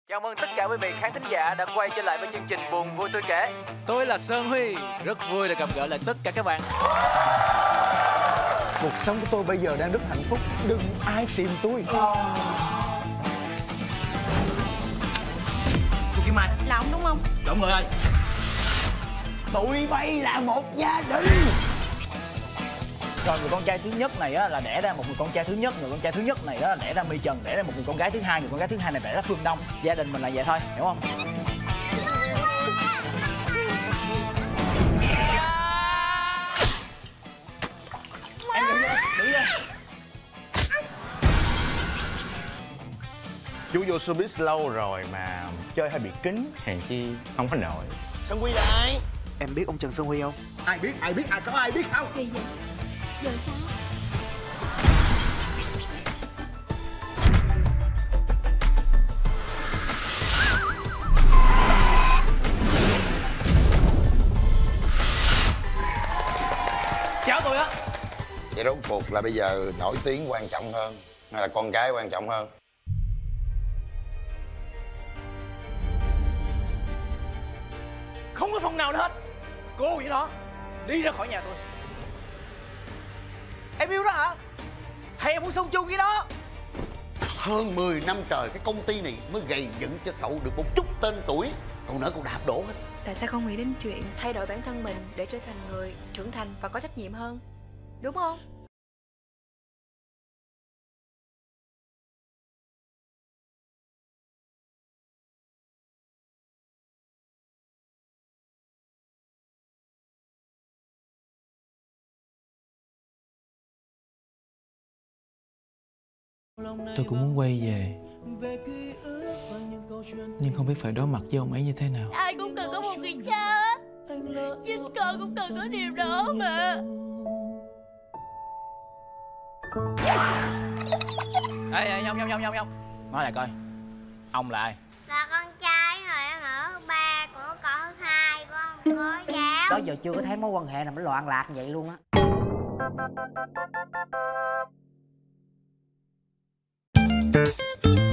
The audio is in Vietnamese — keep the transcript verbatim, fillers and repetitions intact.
Chào mừng tất cả quý vị khán thính giả đã quay trở lại với chương trình Buồn Vui Tôi Kể. Tôi là Sơn Huy, rất vui được gặp gỡ lại tất cả các bạn. Cuộc sống của tôi bây giờ đang rất hạnh phúc, đừng ai tìm tôi. Cô Kim Mai là ông đúng không? đúng rồi. Tụi bay là một gia đình. Rồi người con trai thứ nhất này á, là đẻ ra một người con trai thứ nhất, người con trai thứ nhất này á, đẻ ra My Trần, đẻ ra một người con gái thứ hai, người con gái thứ hai này đẻ ra Phương Đông. Gia đình mình là vậy thôi, hiểu không? Em đừng ra, đừng ra. Chú vô showbiz lâu rồi mà chơi hơi bị kín, hèn chi không có nổi. Sơn Huy đây. Em biết ông Trần Sơn Huy không? Ai biết, ai biết, ai có ai biết không? Kỳ vậy? Giờ sao? Chào tôi á. Vậy rốt cuộc là bây giờ nổi tiếng quan trọng hơn hay là con gái quan trọng hơn? Không có phần nào nữa hết. Cô vậy đó, đi ra khỏi nhà tôi. Em yêu đó hả? Hay em muốn sống chung với nó? Hơn mười năm trời cái công ty này mới gầy dựng cho cậu được một chút tên tuổi, cậu nỡ cậu đạp đổ hết. Tại sao không nghĩ đến chuyện thay đổi bản thân mình để trở thành người trưởng thành và có trách nhiệm hơn? Đúng không? Tôi cũng muốn quay về, nhưng không biết phải đối mặt với ông ấy như thế nào. Ai cũng cần có một người cha hết. Chính con cũng cần có điều đó mà. Ê, ê, nhông, nhông, nhông, nhông, nhông. Nói lại coi, ông là ai? Là con trai rồi em ở thứ ba của con thứ hai của ông cô giáo. Đó giờ chưa có thấy mối quan hệ nào nó loạn lạc vậy luôn á. Thank you.